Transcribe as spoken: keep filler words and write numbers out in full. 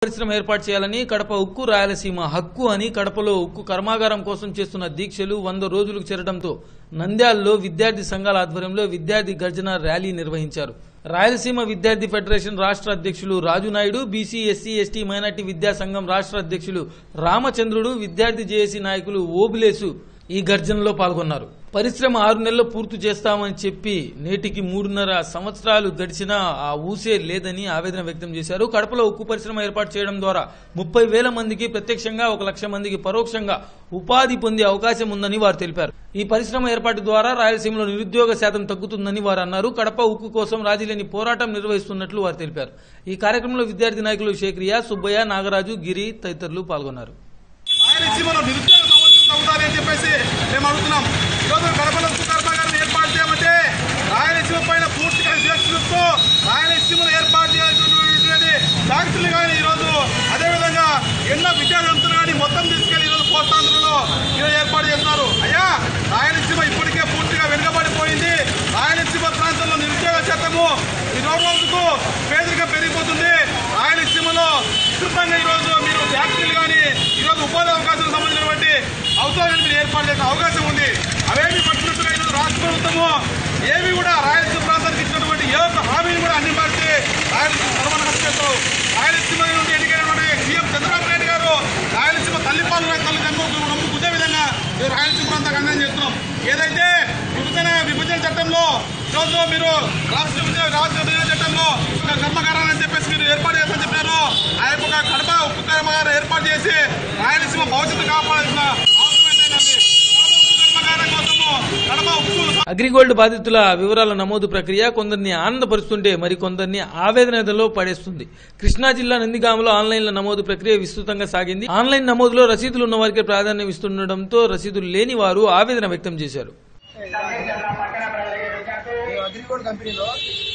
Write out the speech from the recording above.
పరిశ్రమ ఏర్పాటు చేయాలని కడప ఉక్కు రాయలసీమ హక్కు అని కడపలో ఉక్కు కర్మాగారం కోసం చేస్తున్న దీక్షలు వంద రోజులకు చేరడంతో నంద్యాలలో విద్యార్థి సంఘాల ఆధ్వర్యంలో విద్యార్థి గర్జన ర్యాలీ నిర్వహించారు. రాయలసీమ విద్యార్థి ఫెడరేషన్ రాష్ట్ర అధ్యక్షులు Raju Naidu, BC SC ST minority విద్యా సంఘం రాష్ట్ర అధ్యక్షులు రామచంద్రుడు, విద్యార్థి జేఏసీ నాయకులు ఓబులేసు ఈ గర్జనలో పాల్గొన్నారు. పరిశ్రమ ఆరు నెలల్లో పూర్తి చేస్తామని చెప్పి నేటికి మూడున్నర సంవత్సరాలు గడిచినా ఆ ఊసే లేదని ఆవేదన వ్యక్తం చేశారు. కడపలో ఉక్కు పరిశ్రమ ఏర్పాటు చేయడం ద్వారా ముప్పై వేల మందికి ప్రత్యక్షంగా ఒక లక్ష మందికి పరోక్షంగా ఉపాధి పొందే అవకాశం ఉందని వారు తెలిపారు. ఈ పరిశ్రమ ఏర్పాటు ద్వారా రాయలసీమలో నిరుద్యోగ శాతం తగ్గుతుందని వారు అన్నారు. కడప ఉక్కు కోసం రాజీలేని పోరాటం నిర్వహిస్తున్నట్లు వారు తెలిపారు. ఈ కార్యక్రమంలో విద్యార్థి నాయకులు శేఖరియా, సుబ్బయ్య, నాగరాజు, గిరి తదితరులు పాల్గొన్నారు. చెప్పేసి మేము అడుగుతున్నాం. ఈరోజు కడపలో ఉక్కు కర్మాగారం ఏర్పాటు చేయమంటే రాయలసీమ పైన పూర్తిగా వివక్షతో రాయలసీమలో ఏర్పాటు చేయాల్సినటువంటి ఫ్యాక్టరీలు కానీ ఈరోజు అదేవిధంగా ఎన్నో విద్యార్థులు కానీ మొత్తం తీసుకెళ్లి ఈరోజు కోస్తాంధ్రలో ఈరోజు ఏర్పాటు చేస్తున్నారు. అయ్యా, రాయలసీమ ఇప్పటికే పూర్తిగా వెనుకబడిపోయింది. రాయలసీమ ప్రాంతంలో నిరుద్యోగ శాతము ఈ రోజు రోజుకు పేదరికం పెరిగిపోతుంది. రాయలసీమలో విస్తృతంగా ఈరోజు మీరు ఫ్యాక్టరీలు కానీ ఈరోజు ఉపాధి అవకాశాలకు సంబంధించినటువంటి అవసరాలను మీరు ఏర్పాటు చేసే అవకాశం ఉంది. అవేమి పట్టినట్టుగా ఈరోజు రాష్ట్ర ప్రభుత్వము ఏమి కూడా రాయలసీమ ప్రాంతానికి ఇచ్చినటువంటి ఏ ఒక్క హామీని కూడా అన్ని పరిచి రాయలసీమ సర్వనాశనం చేస్తారు. రాయలసీమ నుండి ఎన్నికైనటువంటి సీఎం చంద్రబాబు నాయుడు గారు రాయలసీమ తల్లిపాలన తల్లి నమ్ము గుద్దే విధంగా రాయలసీమ ప్రాంతానికి అన్యాయం చేస్తున్నాం. ఏదైతే విభజన విభజన చట్టంలో ఈరోజు మీరు రాష్ట్ర విభజన రాష్ట్ర విభజన చట్టంలో కర్మాగారాలు అని చెప్పేసి మీరు ఏర్పాటు చేస్తామని చెప్పారు. ఆ యొక్క కడప ఉక్కు కర్మాగారం ఏర్పాటు చేసి రాయలసీమ భవిష్యత్తు కాపాడాల్సిన అవసరం ఏంటంటే అగ్రిగోల్డ్ బాధితుల వివరాల నమోదు ప్రక్రియ కొందరిని ఆనందపరుస్తుంటే మరికొందరిని ఆవేదనలో పడేస్తుంది. కృష్ణా జిల్లా నందిగామలో ఆన్లైన్ల నమోదు ప్రక్రియ విస్తృతంగా సాగింది. ఆన్లైన్ నమోదులో రసీదులు ఉన్న వారికి ప్రాధాన్యం ఇస్తుండటంతో రసీదులు లేని వారు ఆవేదన వ్యక్తం చేశారు. అగ్రిగోల్డ్ కంపెనీలో